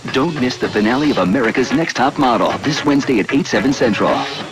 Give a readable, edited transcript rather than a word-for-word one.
Don't miss the finale of America's Next Top Model this Wednesday at 8, 7 Central.